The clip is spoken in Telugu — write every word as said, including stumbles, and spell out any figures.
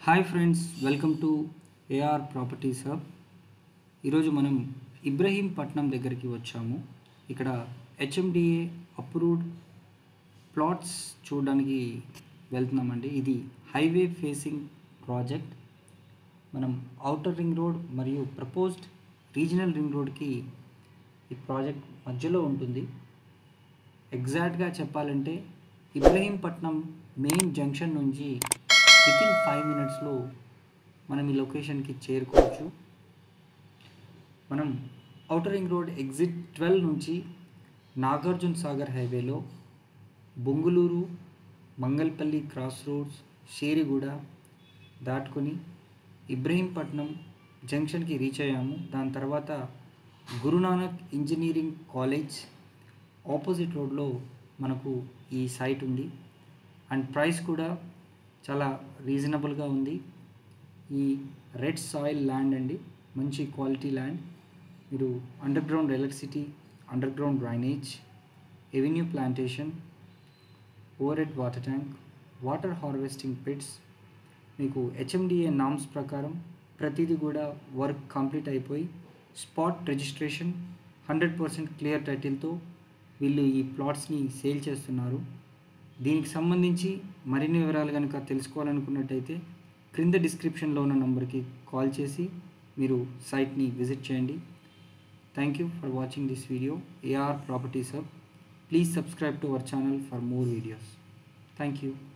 Hi friends, welcome to AR properties hub. ఈరోజు మనం ఇబ్రహీంపట్నం దగ్గరికి వచ్చాము. ఇక్కడ హెచ్ఎండిఏ అప్రూవ్డ్ ప్లాట్స్ చూడడానికి వెళ్తున్నామండి. ఇది హైవే ఫేసింగ్ ప్రాజెక్ట్. మనం ఔటర్ రింగ్ రోడ్ మరియు ప్రపోజ్డ్ రీజనల్ రింగ్ రోడ్కి ఈ ప్రాజెక్ట్ మధ్యలో ఉంటుంది. ఎగ్జాక్ట్గా చెప్పాలంటే ఇబ్రహీంపట్నం మెయిన్ జంక్షన్ నుంచి వితిన్ ఫైవ్ మినిట్స్లో మనం ఈ లొకేషన్కి చేరుకోవచ్చు. మనం outer ring road exit twelve నుంచి నాగార్జున సాగర్ హైవేలో బొంగులూరు, మంగల్పల్లి క్రాస్ రోడ్స్, షేరిగూడ దాటుకొని ఇబ్రహీంపట్నం జంక్షన్కి రీచ్ అయ్యాము. దాని తర్వాత గురునానక్ ఇంజనీరింగ్ కాలేజ్ ఆపోజిట్ రోడ్లో మనకు ఈ సైట్ ఉంది. అండ్ ప్రైస్ కూడా చాలా రీజనబుల్గా ఉంది. ఈ రెడ్ సాయిల్ ల్యాండ్ అండి, మంచి క్వాలిటీ ల్యాండ్. మీరు underground electricity, underground drainage, avenue plantation, overhead water tank, water harvesting pits, మీకు హెచ్ఎండిఏ నామ్స్ ప్రకారం ప్రతిదీ కూడా వర్క్ కంప్లీట్ అయిపోయి spot registration hundred percent clear టైటిల్తో వీళ్ళు ఈ ప్లాట్స్ని సేల్ చేస్తున్నారు. దీనికి సంబంధించి మరిన్ని వివరాలు కనుక తెలుసుకోవాలనుకున్నట్టయితే క్రింద డిస్క్రిప్షన్లో ఉన్న నంబర్కి కాల్ చేసి మీరు సైట్ని విజిట్ చేయండి. Thank you for watching this video. AR properties hub. Please subscribe to our channel for more videos. Thank you.